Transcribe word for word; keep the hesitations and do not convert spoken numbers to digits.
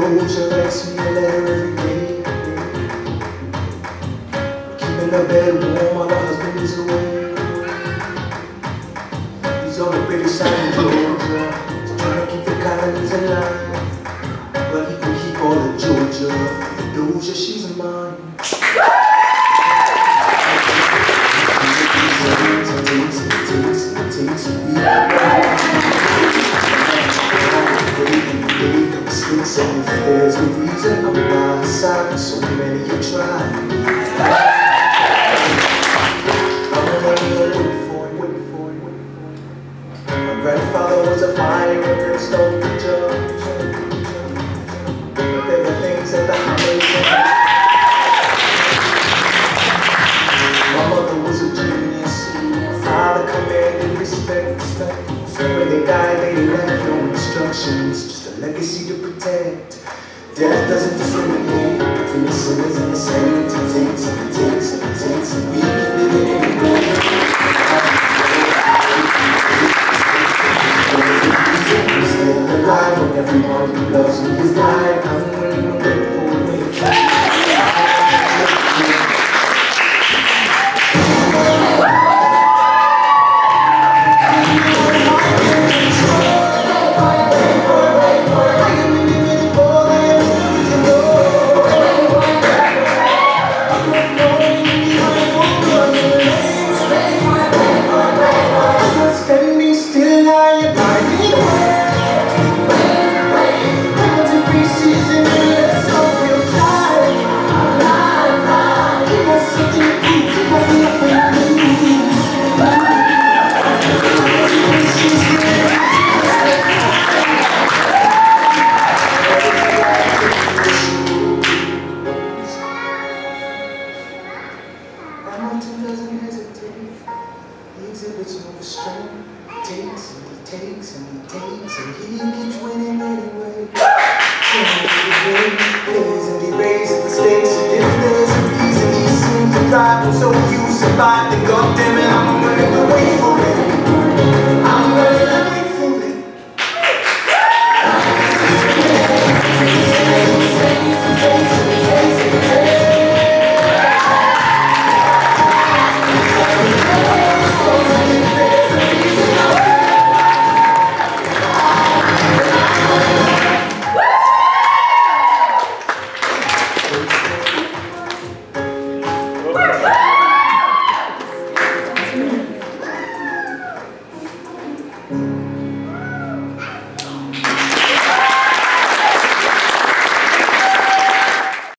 Georgia writes me a letter every day. Keeping the bed warm while her husband is away. He's on the British side of Georgia, trying to keep the colonies alive. But he can keep all of Georgia, Georgia, she's mine. So if there's a reason I'm by her side, so many you try. I'm only waiting for it, waiting for it, waiting for it. My grandfather was a fire and brimstone preacher, but there were things that the highways. My mother was a genius, my father commanded respect, respect. So when they died, they left no instructions, just a legacy to protect. Death doesn't discriminate between the sinners and the saints. It takes, it takes, it takes, and we can live it anyway. I'm still alive when everyone who loves me has died. I'm willing to wait for me. Doesn't hesitate, he exhibits no restraint. Takes and he takes and he takes and he keeps winning anyway. He plays and he raises the stakes, and if there's a reason he seems to drive, and so you survive, then goddammit, I'm willing to wait for it. I'm willing to wait for it. Thank you.